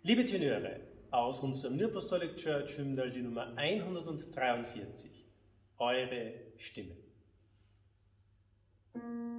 Liebe Tenöre, aus unserem New Apostolic Church Hymnal die Nummer 143, eure Stimme.